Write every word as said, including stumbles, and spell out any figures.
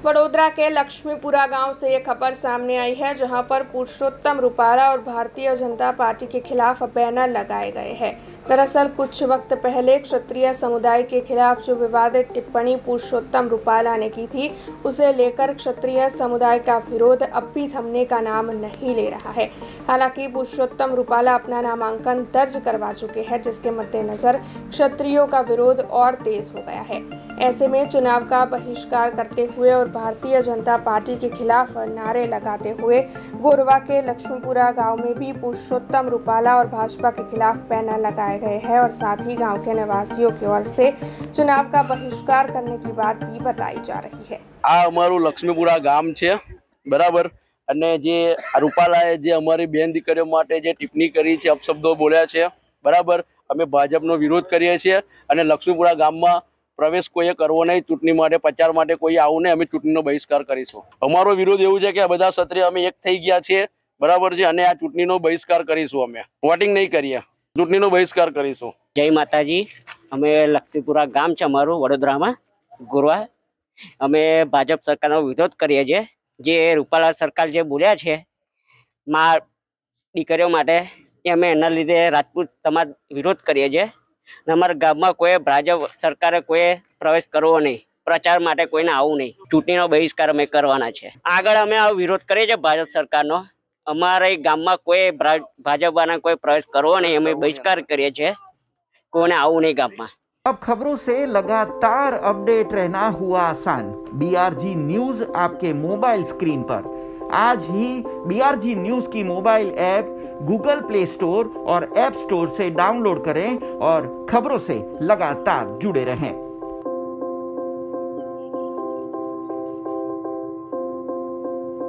वडोदरा के लक्ष्मीपुरा गांव से ये खबर सामने आई है, जहां पर पुरुषोत्तम रूपाला और भारतीय जनता पार्टी के खिलाफ बैनर लगाए गए हैं। दरअसल कुछ वक्त पहले क्षत्रिय समुदाय के खिलाफ जो विवादित टिप्पणी पुरुषोत्तम रूपाला ने की थी, उसे लेकर क्षत्रिय समुदाय का विरोध अब भी थमने का नाम नहीं ले रहा है। हालांकि पुरुषोत्तम रूपाला अपना नामांकन दर्ज करवा चुके हैं, जिसके मद्देनजर क्षत्रियों का विरोध और तेज हो गया है। ऐसे में चुनाव का बहिष्कार करते हुए और भारतीय जनता पार्टी के खिलाफ नारे लगाते हुए गोरवा के लक्ष्मीपुरा गांव में भी पुरुषोत्तम रूपाला और भाजपा के खिलाफ बैनर लगाए गए हैं और साथ ही गांव के निवासियों की ओर से चुनाव का बहिष्कार करने की बात भी बताई जा रही है। आ अमारू लक्ष्मीपुरा गाम छे बराबर, અને જે રૂપાલાએ જે અમારી બેન દીકરીઓ માટે જે ટિપ્પણી કરી છે, અપશબ્દો બોલ્યા છે બરાબર, અમે ભાજપનો વિરોધ કરીએ છીએ અને લક્ષ્મીપુરા ગામમાં પ્રવેશ કોઈએ કરવો નહીં, ચૂંટણી માટે પ્રચાર માટે કોઈ આવું નહીં, અમે ચૂંટણીનો બહિષ્કાર કરીશું। અમારો વિરોધ એવું છે કે આ બધા ક્ષત્રિય અમે એક થઈ ગયા છીએ બરાબર છે, અને આ ચૂંટણીનો બહિષ્કાર કરીશું। અમે વોટિંગ નહીં કરીએ, ચૂંટણીનો બહિષ્કાર કરીશું। જય માતાજી। અમે લક્ષ્મીપુરા ગામ છે અમારું વડોદરામાં ગોરવા, અમે ભાજપ સરકારનો વિરોધ કરીએ છીએ। જે રૂપાલા સરકાર જે બોલ્યા છે મા દીકરીઓ માટે, એ અમે એના લીધે રાજપૂત સમાજ વિરોધ કરીએ છીએ। અમારા ગામમાં કોઈ ભાજપ સરકારે કોઈ પ્રવેશ કરવો નહીં, પ્રચાર માટે કોઈને આવવું નહીં, ચૂંટણીનો બહિષ્કાર અમે કરવાના છે। આગળ અમે આ વિરોધ કરીએ છીએ ભાજપ સરકારનો। અમારા ગામમાં કોઈ ભાજપવાળા કોઈ પ્રવેશ કરવો નહીં, અમે બહિષ્કાર કરીએ છીએ, કોઈને આવવું નહીં ગામમાં। अब खबरों से लगातार अपडेट रहना हुआ आसान। बीआरजी न्यूज आपके मोबाइल स्क्रीन पर। आज ही बीआरजी न्यूज की mobile app Google Play Store और ऐप स्टोर से डाउनलोड करें और खबरों से लगातार जुड़े रहें।